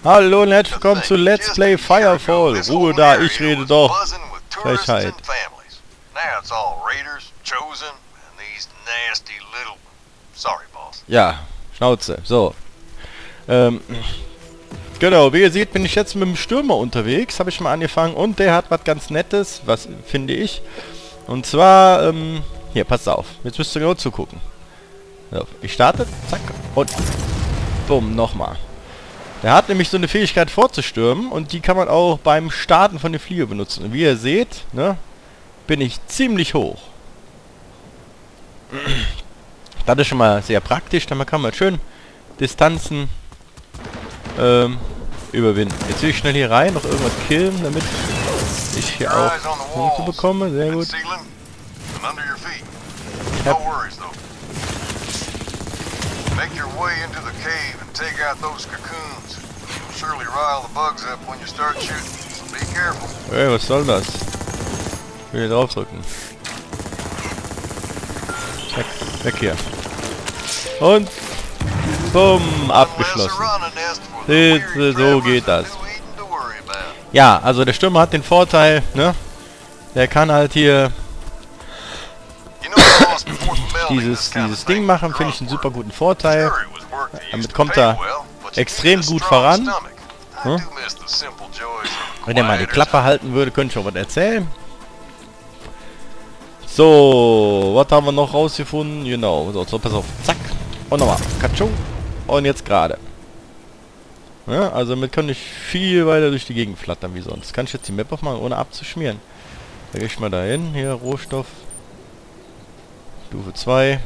Hallo und herzlich willkommen zu Let's Play Firefall. Ruhe da, ich rede doch. Frechheit. Ja, Schnauze. So. Genau, wie ihr seht, bin ich jetzt mit dem Stürmer unterwegs. Habe ich mal angefangen. Und der hat was ganz Nettes, was finde ich. Und zwar, hier, passt auf. Jetzt müsst ihr genau zugucken. So, ich starte, zack, und bumm, nochmal. Der hat nämlich so eine Fähigkeit vorzustürmen und die kann man auch beim Starten von der Fliege benutzen. Und wie ihr seht, ne, bin ich ziemlich hoch. Das ist schon mal sehr praktisch, dann kann man schön Distanzen überwinden. Jetzt will ich schnell hier rein, noch irgendwas killen, damit ich hier auch Punkte bekomme. Sehr gut. Make your way into the cave and take out those cocoons. You'll surely rile the bugs up when you start shooting, so be careful. Hey, was soll das? Ich will hier draufdrücken. Weg hier. Und bumm, abgeschlossen. So geht das. Ja, also der Stürmer hat den Vorteil, ne? Der kann halt hier dieses Ding machen, finde ich einen super guten Vorteil. Damit kommt er extrem gut voran. Hm? Wenn er mal die Klappe halten würde, könnte ich auch was erzählen. So, was haben wir noch rausgefunden? Genau, so, pass auf, zack. Und nochmal, Katschung. Und jetzt gerade. Ja, also damit kann ich viel weiter durch die Gegend flattern wie sonst. Kann ich jetzt die Map aufmachen, ohne abzuschmieren. Da gehe ich mal dahin, hier Rohstoff. Stufe 2.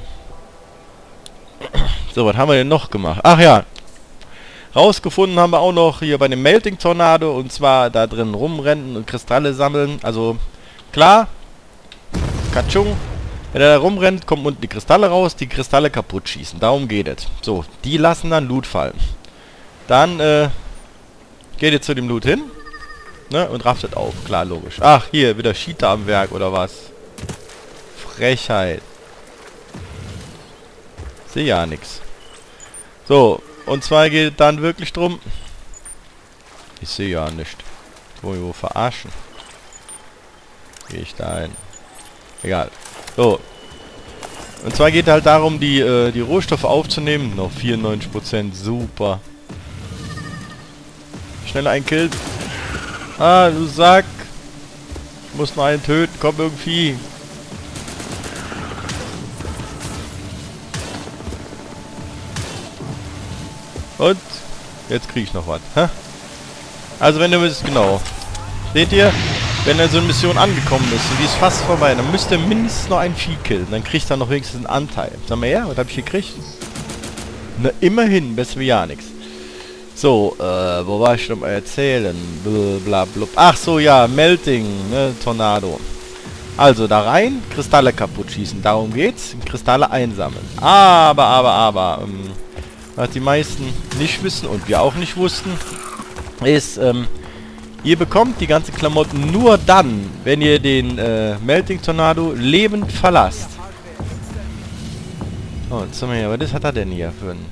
So, was haben wir denn noch gemacht? Ach ja. Rausgefunden haben wir auch noch hier bei dem Melting Tornado. Und zwar da drin rumrennen und Kristalle sammeln. Also, klar. Katschung. Wenn er da rumrennt, kommen unten die Kristalle raus. Die Kristalle kaputt schießen. Darum geht es. So, die lassen dann Loot fallen. Dann, geht ihr zu dem Loot hin. Ne, und raftet auf. Klar, logisch. Ach, hier, wieder Cheater am Werk, oder was? Frechheit. Sehe ja nichts. So, und zwar geht es dann wirklich drum. Ich sehe ja nicht. Wo verarschen. Gehe ich da hin. Egal. So. Und zwar geht halt darum, die Rohstoffe aufzunehmen. Noch 94%. Super. Schnell einen Kill. Ah, du Sack. Ich muss noch einen töten. Komm irgendwie. Und jetzt kriege ich noch was. Hä? Also wenn du es genau. Seht ihr? Wenn er so eine Mission angekommen ist und die ist fast vorbei, dann müsst ihr mindestens noch ein Vieh killen. Dann kriegt er noch wenigstens einen Anteil. Sag mal her, was habe ich gekriegt? Na, immerhin, besser wie ja nichts. So, wo war ich noch mal erzählen? Blablabla. Ach so, ja, Melting, ne, Tornado. Also da rein, Kristalle kaputt schießen. Darum geht's. Kristalle einsammeln. Aber, was die meisten nicht wissen und wir auch nicht wussten, ist, ihr bekommt die ganzen Klamotten nur dann, wenn ihr den Melting Tornado lebend verlasst. Oh, jetzt sind wir hier. Was hat er denn hier für ein...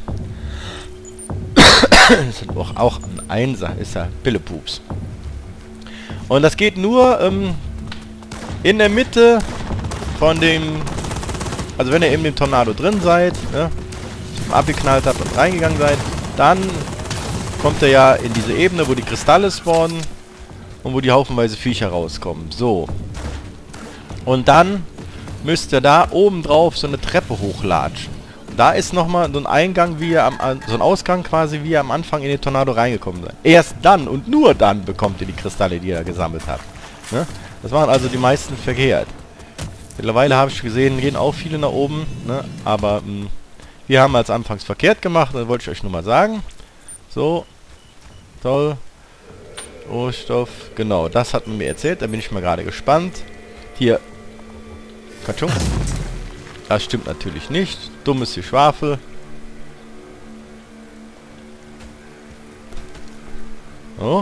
Das ist auch ein Einser, ist ja Pillepups. Und das geht nur in der Mitte von dem... Also wenn ihr eben im Tornado drin seid, ne, abgeknallt habt und reingegangen seid, dann kommt er ja in diese Ebene, wo die Kristalle spawnen und wo die haufenweise Viecher rauskommen. So. Und dann müsst ihr da oben drauf so eine Treppe hochlatschen. Da ist nochmal so ein Eingang, wie ihr so ein Ausgang quasi, wie ihr am Anfang in den Tornado reingekommen seid. Erst dann und nur dann bekommt ihr die Kristalle, die ihr gesammelt habt. Ne? Das machen also die meisten verkehrt. Mittlerweile habe ich gesehen, gehen auch viele nach oben, ne? Aber wir haben als anfangs verkehrt gemacht, das wollte ich euch nur mal sagen. So. Toll. Rohstoff. Genau, das hat man mir erzählt, da bin ich mal gerade gespannt. Hier. Katschung. Das stimmt natürlich nicht. Dumm ist die Schwafel. Oh.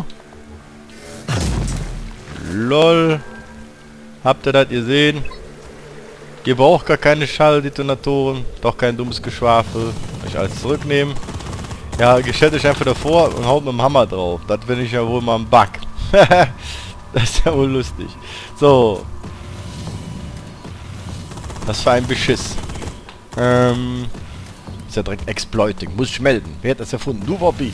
LOL. Habt ihr das gesehen? Ihr braucht gar keine Schalldetonatoren. Doch kein dummes Geschwafel. Ich alles zurücknehmen. Ja, stellt euch einfach davor und haut mit dem Hammer drauf. Das finde ich ja wohl mal ein Bug. Das ist ja wohl lustig. So. Was für ein Beschiss. Ist ja direkt Exploiting. Muss ich melden. Wer hat das erfunden? Du, Wobby.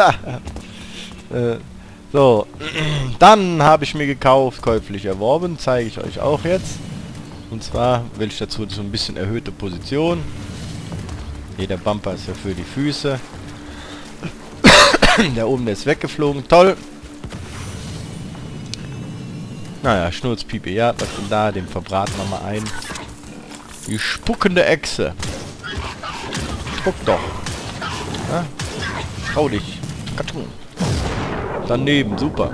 So. Dann habe ich mir gekauft, käuflich erworben. Zeige ich euch auch jetzt. Und zwar will ich dazu so ein bisschen erhöhte Position. Hier, der Bumper ist ja für die Füße. Der oben, der ist weggeflogen. Toll. Naja, Schnurzpiepe. Ja, was denn da? Den verbraten wir mal ein. Die spuckende Echse. Spuck doch. Ja? Trau dich. Karton. Daneben. Super.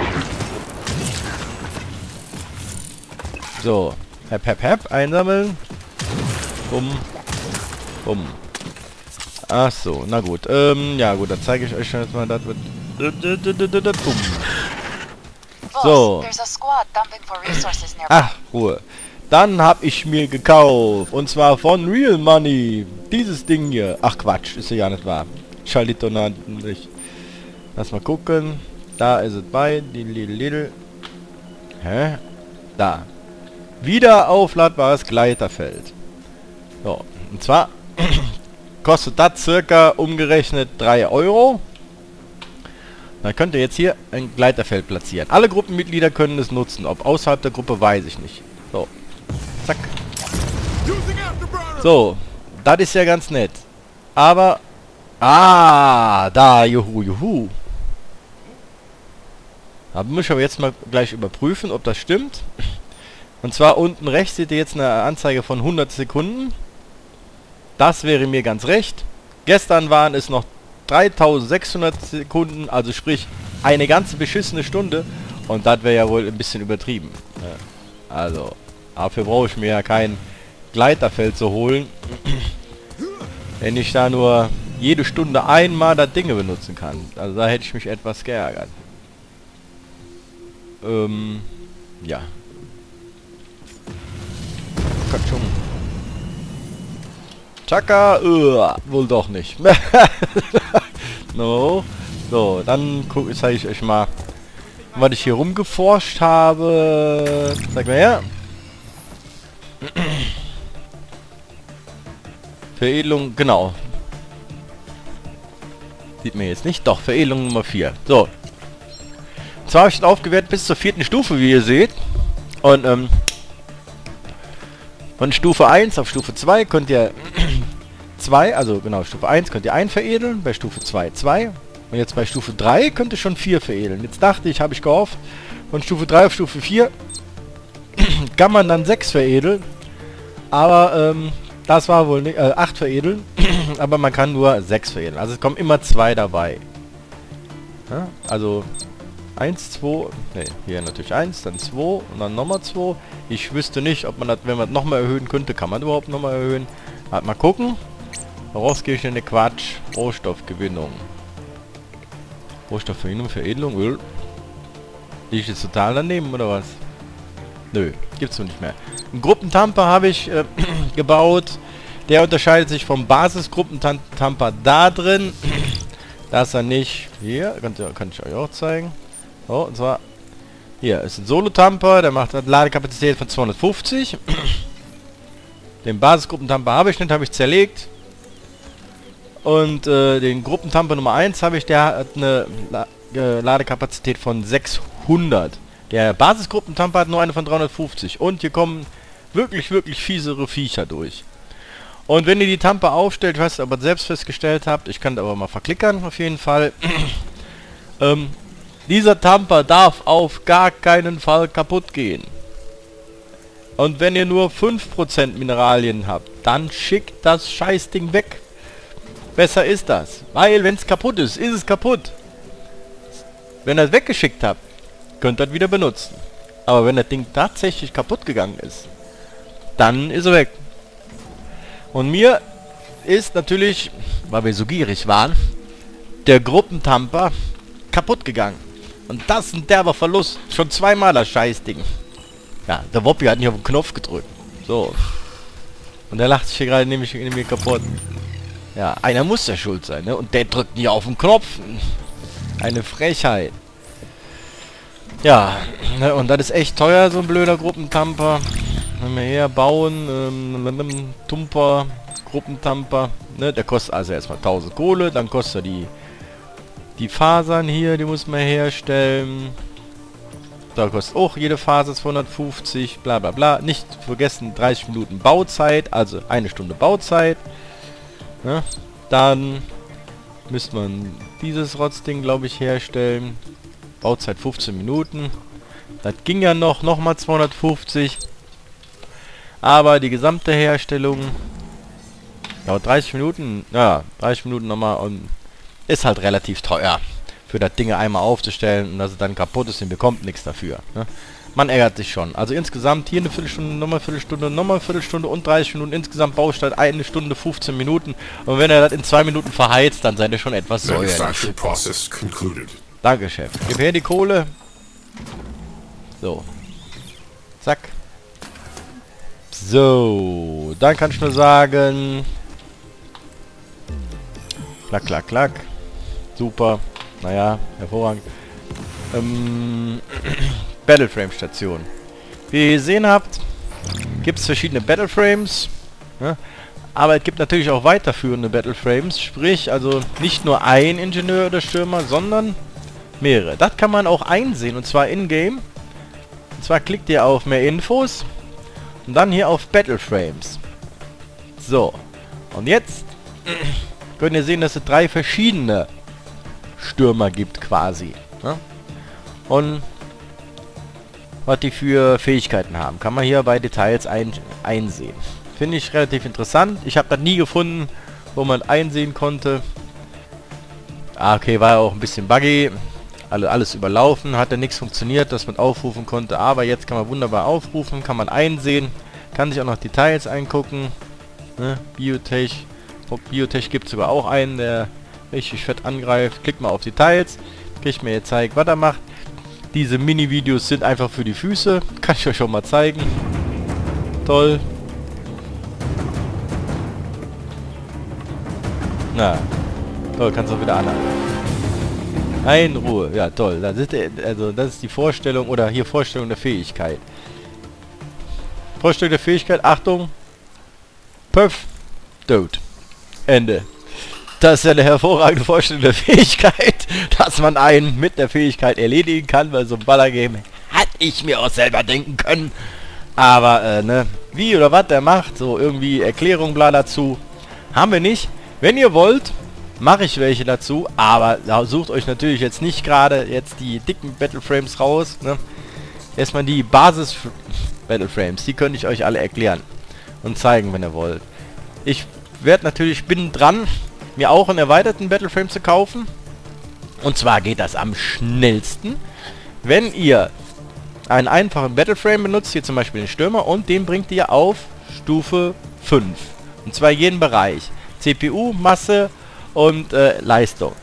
So. Hep, hep, hep. Einsammeln. Bumm. Bumm. Ach so, na gut. Ja gut, dann zeige ich euch schon jetzt mal, das wird... Bumm. So. Ach, Ruhe. Dann habe ich mir gekauft. Und zwar von Real Money. Dieses Ding hier. Ach Quatsch, ist ja nicht wahr. Schalito nicht. Lass mal gucken. Da ist es bei. Hä? Da. Wieder aufladbares Gleiterfeld. So. Und zwar kostet das circa umgerechnet 3 Euro. Dann könnt ihr jetzt hier ein Gleiterfeld platzieren. Alle Gruppenmitglieder können es nutzen. Ob außerhalb der Gruppe, weiß ich nicht. So. Zack. So. Das ist ja ganz nett. Aber... Ah, da. Juhu, juhu. Da muss ich aber jetzt mal gleich überprüfen, ob das stimmt. Und zwar unten rechts seht ihr jetzt eine Anzeige von 100 Sekunden. Das wäre mir ganz recht. Gestern waren es noch 3600 Sekunden, also sprich eine ganze beschissene Stunde. Und das wäre ja wohl ein bisschen übertrieben. Ja. Also, dafür brauche ich mir ja kein Gleiterfeld zu holen. Wenn ich da nur jede Stunde einmal das Ding benutzen kann. Also da hätte ich mich etwas geärgert. Ja. Katschung. Chaka, wohl doch nicht. No. So, dann zeige ich euch mal, was ich hier rumgeforscht habe. Zeig mal her. Veredelung, genau. Sieht man jetzt nicht. Doch, Veredelung Nummer 4. So. Und zwar habe ich es aufgewertet bis zur 4. Stufe, wie ihr seht. Und, von Stufe 1 auf Stufe 2 könnt ihr 2, also genau, Stufe 1 könnt ihr 1 veredeln, bei Stufe 2 2. Und jetzt bei Stufe 3 könnt ihr schon 4 veredeln. Jetzt dachte ich, habe ich gehofft, von Stufe 3 auf Stufe 4 kann man dann 6 veredeln. Aber das war wohl nicht, 8 veredeln. Aber man kann nur 6 veredeln. Also es kommen immer 2 dabei. Ja, also 1, 2, ne, hier natürlich 1, dann 2 und dann nochmal 2. Ich wüsste nicht, ob man das, wenn man das nochmal erhöhen könnte, kann man überhaupt nochmal erhöhen. Halt mal gucken. Vorausgehende Quatsch. Rohstoffgewinnung. Rohstoffgewinnung, Veredelung, Öl. Liege ich jetzt total daneben, oder was? Nö, gibt's noch nicht mehr. Einen Gruppentamper habe ich gebaut. Der unterscheidet sich vom Basisgruppentamper da drin. Dass er nicht... Hier, kann ich euch auch zeigen. So, und zwar... Hier ist ein Solo-Tamper, der macht eine Ladekapazität von 250. Den Basisgruppentamper habe ich nicht, habe ich zerlegt. Und den Gruppentamper Nummer 1 habe ich, der hat eine Ladekapazität von 600. Der Basisgruppentamper hat nur eine von 350. Und hier kommen wirklich, wirklich fiesere Viecher durch. Und wenn ihr die Tamper aufstellt, ich weiß nicht, ob ihr das selbst festgestellt habt, ich kann das aber mal verklickern auf jeden Fall. Dieser Tamper darf auf gar keinen Fall kaputt gehen. Und wenn ihr nur 5% Mineralien habt, dann schickt das Scheißding weg. Besser ist das. Weil, wenn es kaputt ist, ist es kaputt. Wenn ihr es weggeschickt habt, könnt ihr es wieder benutzen. Aber wenn das Ding tatsächlich kaputt gegangen ist, dann ist er weg. Und mir ist natürlich, weil wir so gierig waren, der Gruppentamper kaputt gegangen. Und das ist ein derber Verlust. Schon zweimal das Scheißding. Ja, der Woppi hat nicht auf den Knopf gedrückt. So. Und der lacht sich hier gerade nämlich in mir kaputt. Ja, einer muss ja schuld sein, ne? Und der drückt nie auf den Knopf. Eine Frechheit. Ja, ne? Und das ist echt teuer, so ein blöder Gruppentamper. Wenn wir her bauen, mit einem Tumper, Gruppentamper, ne? Der kostet also erstmal 1000 Kohle, dann kostet er die Fasern hier, die muss man herstellen. Da kostet auch jede Faser 250, bla bla bla. Nicht vergessen, 30 Minuten Bauzeit, also eine Stunde Bauzeit. Ja, dann müsste man dieses Rotzding, glaube ich, herstellen. Bauzeit 15 Minuten. Das ging ja nochmal 250. Aber die gesamte Herstellung dauert 30 Minuten. Ja, 30 Minuten nochmal und ist halt relativ teuer. Für das Ding einmal aufzustellen und dass es dann kaputt ist und bekommt nichts dafür. Ne? Man ärgert sich schon. Also insgesamt hier eine Viertelstunde, nochmal eine Viertelstunde und 30 Minuten. Insgesamt Baustelle eine Stunde 15 Minuten. Und wenn er das in 2 Minuten verheizt, dann seid ihr schon etwas säuerlich. Danke, Chef. Gib her die Kohle. So. Zack. So. Dann kann ich nur sagen... Klack, klack, klack. Super. Naja, hervorragend. Battleframe-Station. Wie ihr gesehen habt, gibt es verschiedene Battleframes. Ja? Aber es gibt natürlich auch weiterführende Battleframes. Sprich, also nicht nur ein Ingenieur oder Stürmer, sondern mehrere. Das kann man auch einsehen, und zwar in-game. Und zwar klickt ihr auf mehr Infos und dann hier auf Battleframes. So. Und jetzt könnt ihr sehen, dass es 3 verschiedene Stürmer gibt quasi. Ne? Und was die für Fähigkeiten haben, kann man hier bei Details einsehen. Finde ich relativ interessant. Ich habe das nie gefunden, wo man einsehen konnte. Ah, okay, war ja auch ein bisschen buggy. Alles überlaufen, hat ja nichts funktioniert, dass man aufrufen konnte. Aber jetzt kann man wunderbar aufrufen, kann man einsehen. Kann sich auch noch Details angucken. Ne? Biotech. Biotech gibt es sogar auch einen, der richtig fett angreift. Klickt mal auf Details. Kriegt mir gezeigt, was er macht. Diese Mini-Videos sind einfach für die Füße. Kann ich euch schon mal zeigen. Toll. Na. Toll, kannst du auch wieder anhalten. In Ruhe. Ja, toll. Das ist die Vorstellung, oder hier Vorstellung der Fähigkeit. Vorstellung der Fähigkeit. Achtung. Puff. Tot. Ende. Das ist ja eine hervorragende Vorstellung der Fähigkeit, dass man einen mit der Fähigkeit erledigen kann, weil so ein Ballergame hätte ich mir auch selber denken können. Aber, ne, wie oder was der macht, so irgendwie Erklärung bla dazu, haben wir nicht. Wenn ihr wollt, mache ich welche dazu, aber sucht euch natürlich jetzt nicht gerade jetzt die dicken Battleframes raus, ne. Erstmal die Basis Battleframes, die könnte ich euch alle erklären und zeigen, wenn ihr wollt. Ich werde natürlich, bin dran, mir auch einen erweiterten Battleframe zu kaufen. Und zwar geht das am schnellsten, wenn ihr einen einfachen Battleframe benutzt, hier zum Beispiel den Stürmer, und den bringt ihr auf Stufe 5. Und zwar jeden Bereich. CPU, Masse und Leistung.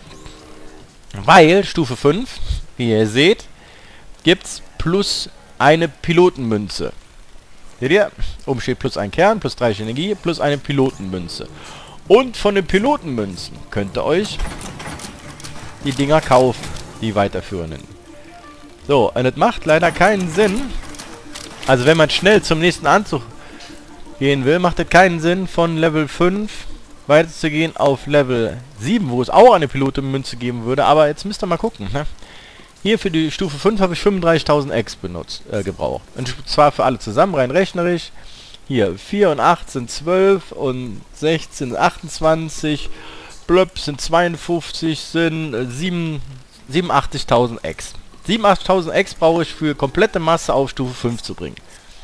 Weil Stufe 5, wie ihr seht, gibt es plus eine Pilotenmünze. Seht ihr? Oben steht plus ein Kern, plus 30 Energie, plus eine Pilotenmünze. Und von den Pilotenmünzen könnt ihr euch die Dinger kaufen, die weiterführenden. So, und das macht leider keinen Sinn. Also wenn man schnell zum nächsten Anzug gehen will, macht es keinen Sinn, von Level 5 weiterzugehen auf Level 7, wo es auch eine Pilotenmünze geben würde. Aber jetzt müsst ihr mal gucken. Ne? Hier für die Stufe 5 habe ich 35.000 X gebraucht. Und zwar für alle zusammen, rein rechnerisch. Hier, 4 und 8 sind 12 und 16 sind 28. Blöp sind 52, sind 87.000 X. 87.000 X brauche ich für komplette Masse auf Stufe 5 zu bringen.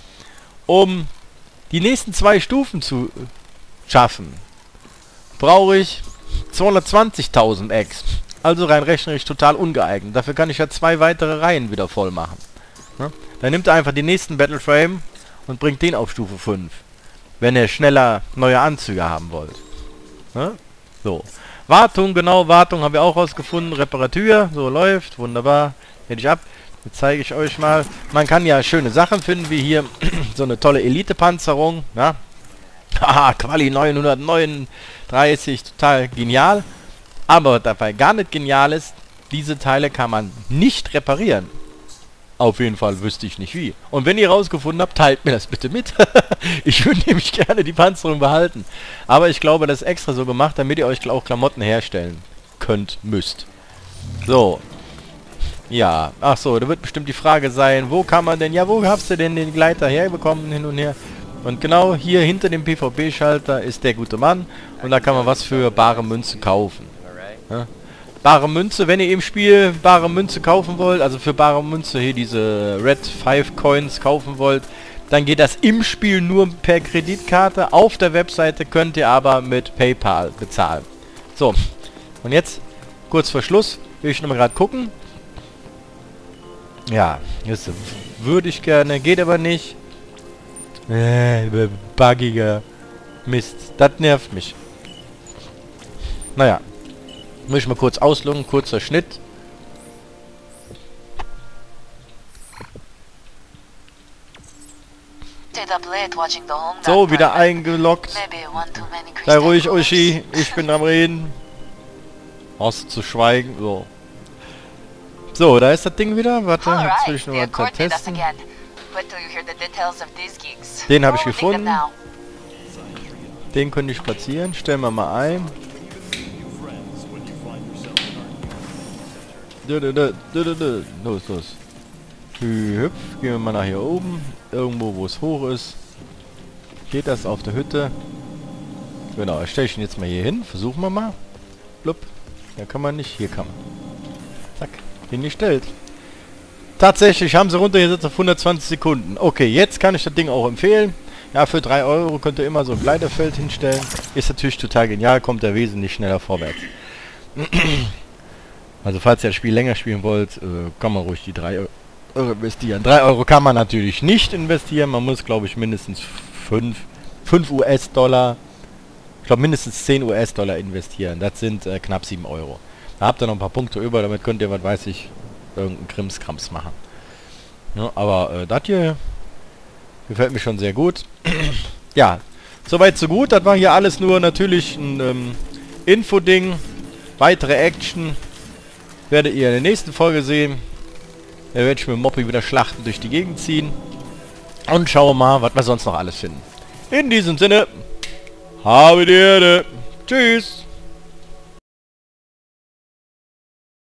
Um die nächsten 2 Stufen zu schaffen, brauche ich 220.000 X. Also rein rechnerisch total ungeeignet. Dafür kann ich ja 2 weitere Reihen wieder voll machen. Ne? Dann nimmt er einfach den nächsten Battleframe und bringt den auf Stufe 5. Wenn ihr schneller neue Anzüge haben wollt. Ne? So. Wartung, genau, Wartung haben wir auch rausgefunden. Reparatur, so läuft, wunderbar. Hätte ich ab. Jetzt zeige ich euch mal. Man kann ja schöne Sachen finden, wie hier so eine tolle Elite-Panzerung. Ja? Haha, Quali 939, total genial. Aber was dabei gar nicht genial ist, diese Teile kann man nicht reparieren. Auf jeden Fall wüsste ich nicht wie. Und wenn ihr rausgefunden habt, teilt mir das bitte mit. Ich würde nämlich gerne die Panzerung behalten. Aber ich glaube, das ist extra so gemacht, damit ihr euch auch Klamotten herstellen müsst. So. Ja, ach so, da wird bestimmt die Frage sein, wo kann man denn, ja, wo hast du denn den Gleiter herbekommen, hin und her? Und genau hier hinter dem PvP-Schalter ist der gute Mann und da kann man was für bare Münze kaufen. Ja? Bare Münze, wenn ihr im Spiel bare Münze kaufen wollt, also für bare Münze hier diese Red 5 Coins kaufen wollt, dann geht das im Spiel nur per Kreditkarte. Auf der Webseite könnt ihr aber mit PayPal bezahlen. So, und jetzt, kurz vor Schluss, will ich nochmal gerade gucken. Ja, das würde ich gerne, geht aber nicht. Buggiger Mist, das nervt mich. Naja, muss ich mal kurz ausloggen, kurzer Schnitt. So, wieder eingeloggt. Sei ruhig, Uschi, ich bin am Reden. Hast zu schweigen, so. So, da ist das Ding wieder. Warte, jetzt will ich nur mal testen. Den habe ich gefunden. Den könnte ich platzieren. Stellen wir mal ein. Los, los. Hüpf. Gehen wir mal nach hier oben. Irgendwo, wo es hoch ist. Geht das auf der Hütte. Genau, stelle ich ihn jetzt mal hier hin. Versuchen wir mal. Blub. Da kann man nicht. Hier kann man. Zack. Hingestellt. Tatsächlich haben sie runtergesetzt auf 120 Sekunden. Okay, jetzt kann ich das Ding auch empfehlen. Ja, für 3 Euro könnt ihr immer so ein Gleiterfeld hinstellen. Ist natürlich total genial, kommt er wesentlich schneller vorwärts. Also falls ihr das Spiel länger spielen wollt, kann man ruhig die 3 Euro investieren. 3 Euro kann man natürlich nicht investieren. Man muss, glaube ich, mindestens 5 US-Dollar, ich glaube mindestens 10 US-Dollar investieren. Das sind knapp 7 Euro. Da habt ihr noch ein paar Punkte über, damit könnt ihr, was weiß ich, irgendeinen Krimskrams machen. Ja, aber das hier gefällt mir schon sehr gut. Ja, soweit so gut. Das war hier alles nur natürlich ein Info-Ding. Weitere Action werdet ihr in der nächsten Folge sehen. Da werde ich mit Moppy wieder Schlachten durch die Gegend ziehen. Und schauen mal, was wir sonst noch alles finden. In diesem Sinne, habe die Ehre. Tschüss.